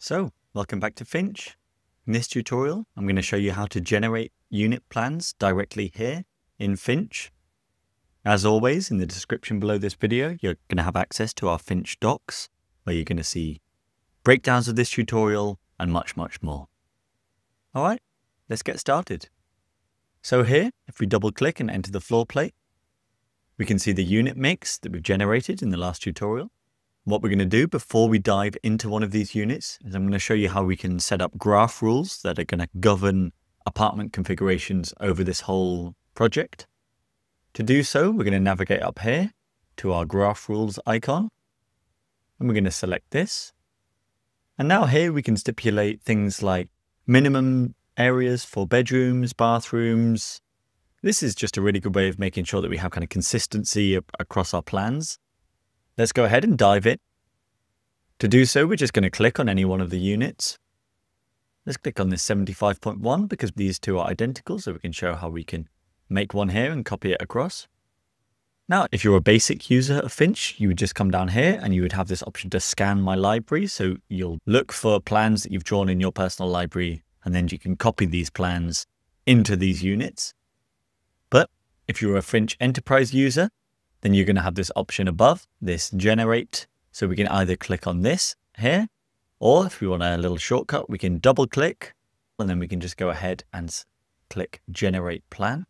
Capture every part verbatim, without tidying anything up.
So, welcome back to Finch. In this tutorial, I'm going to show you how to generate unit plans directly here in Finch. As always, in the description below this video, you're going to have access to our Finch docs, where you're going to see breakdowns of this tutorial and much, much more. All right, let's get started. So here, if we double click and enter the floor plate, we can see the unit mix that we've generated in the last tutorial. What we're going to do before we dive into one of these units is I'm going to show you how we can set up graph rules that are going to govern apartment configurations over this whole project. To do so, we're going to navigate up here to our graph rules icon, and we're going to select this. And now here we can stipulate things like minimum areas for bedrooms, bathrooms. This is just a really good way of making sure that we have kind of consistency across our plans. Let's go ahead and dive in. To do so, we're just going to click on any one of the units. Let's click on this seventy-five point one because these two are identical, so we can show how we can make one here and copy it across. Now, if you're a basic user of Finch, you would just come down here and you would have this option to scan my library. So you'll look for plans that you've drawn in your personal library, and then you can copy these plans into these units. But if you're a Finch Enterprise user, then you're going to have this option above, this generate. So we can either click on this here, or if we want a little shortcut, we can double click, and then we can just go ahead and click generate plan.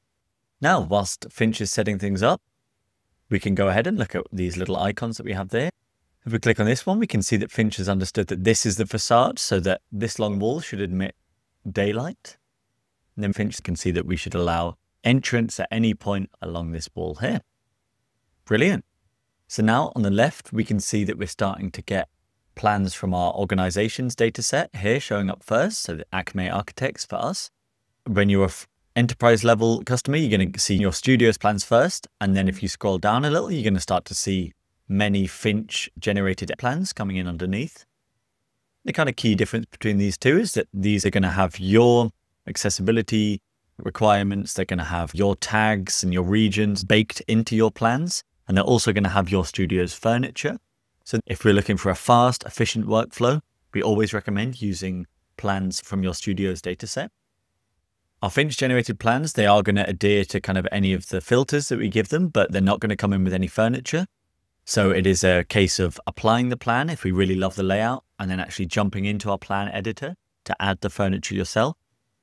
Now, whilst Finch is setting things up, we can go ahead and look at these little icons that we have there. If we click on this one, we can see that Finch has understood that this is the facade, so that this long wall should admit daylight. And then Finch can see that we should allow entrance at any point along this wall here. Brilliant. So now on the left, we can see that we're starting to get plans from our organizations data set here showing up first. So the Acme Architects for us. When you're an enterprise level customer, you're going to see your studio's plans first. And then if you scroll down a little, you're going to start to see many Finch generated plans coming in underneath. The kind of key difference between these two is that these are going to have your accessibility requirements. They're going to have your tags and your regions baked into your plans. And they're also going to have your studio's furniture. So if we're looking for a fast, efficient workflow, we always recommend using plans from your studio's dataset. Our Finch generated plans, they are going to adhere to kind of any of the filters that we give them, but they're not going to come in with any furniture. So it is a case of applying the plan if we really love the layout, and then actually jumping into our plan editor to add the furniture yourself.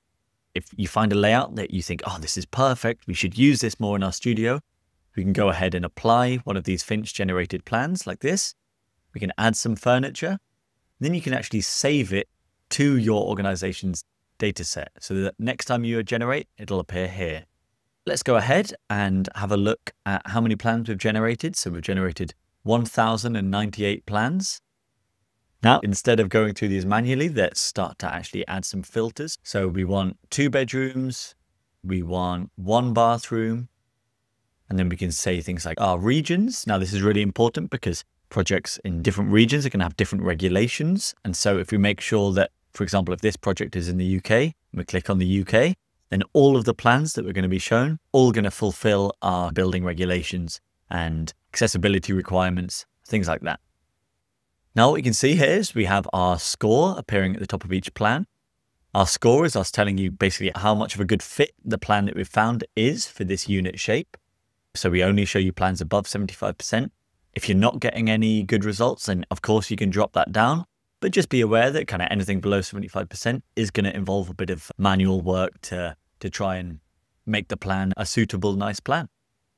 If you find a layout that you think, oh, this is perfect, we should use this more in our studio, we can go ahead and apply one of these Finch generated plans like this. We can add some furniture. Then you can actually save it to your organization's data set so that next time you generate, it'll appear here. Let's go ahead and have a look at how many plans we've generated. So we've generated one thousand ninety-eight plans. Now, instead of going through these manually, let's start to actually add some filters. So we want two bedrooms, we want one bathroom, and then we can say things like our regions. Now, this is really important because projects in different regions are going to have different regulations. And so if we make sure that, for example, if this project is in the U K, we click on the U K, then all of the plans that we're going to be shown, all going to fulfill our building regulations and accessibility requirements, things like that. Now, what you can see here is we have our score appearing at the top of each plan. Our score is us telling you basically how much of a good fit the plan that we've found is for this unit shape. So we only show you plans above seventy-five percent. If you're not getting any good results, then of course you can drop that down. But just be aware that kind of anything below seventy-five percent is going to involve a bit of manual work to, to try and make the plan a suitable, nice plan.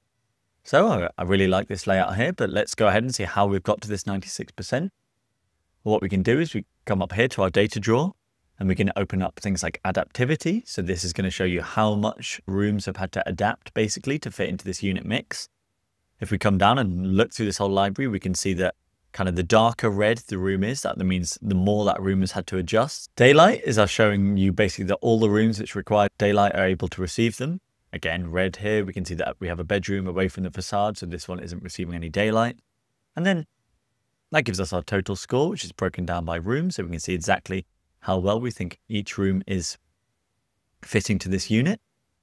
So I, I really like this layout here, but let's go ahead and see how we've got to this ninety-six percent. Well, what we can do is we come up here to our data drawer, and we can open up things like adaptivity. So this is going to show you how much rooms have had to adapt basically to fit into this unit mix. If we come down and look through this whole library, we can see that kind of the darker red the room is, that means the more that room has had to adjust. Daylight is us showing you basically that all the rooms which require daylight are able to receive them. Again, red here, we can see that we have a bedroom away from the facade, so this one isn't receiving any daylight. And then that gives us our total score, which is broken down by room, so we can see exactly how well we think each room is fitting to this unit.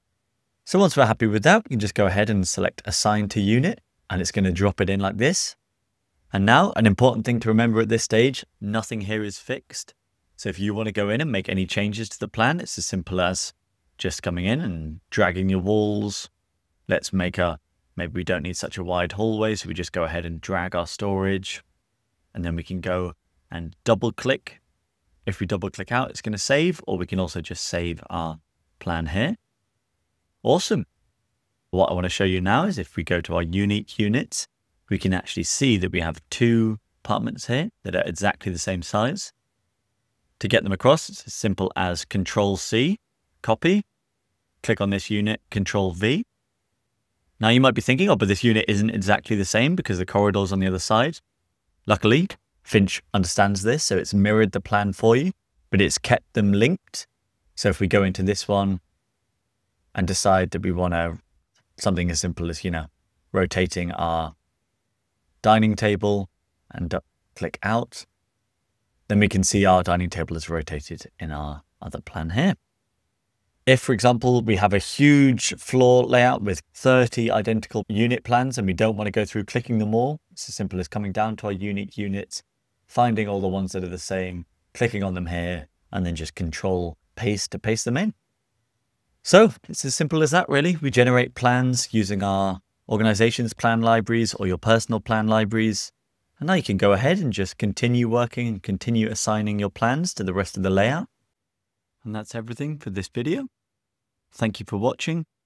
So once we're happy with that, we can just go ahead and select assign to unit, and it's going to drop it in like this. And now an important thing to remember at this stage, nothing here is fixed. So if you want to go in and make any changes to the plan, it's as simple as just coming in and dragging your walls. Let's make a, maybe we don't need such a wide hallway, so we just go ahead and drag our storage. And then we can go and double click. If we double click out, it's going to save, or we can also just save our plan here. Awesome. What I want to show you now is if we go to our unique units, we can actually see that we have two apartments here that are exactly the same size. To get them across, it's as simple as Control C, copy, click on this unit, Control V. Now you might be thinking, oh, but this unit isn't exactly the same because the corridor's on the other side. Luckily, Finch understands this, so it's mirrored the plan for you, but it's kept them linked. So if we go into this one and decide that we want to, something as simple as, you know, rotating our dining table and click out, then we can see our dining table is rotated in our other plan here. If, for example, we have a huge floor layout with thirty identical unit plans and we don't want to go through clicking them all, it's as simple as coming down to our unique units, finding all the ones that are the same, clicking on them here, and then just Control Paste to paste them in. So it's as simple as that, really. We generate plans using our organization's plan libraries or your personal plan libraries. And now you can go ahead and just continue working and continue assigning your plans to the rest of the layout. And that's everything for this video. Thank you for watching.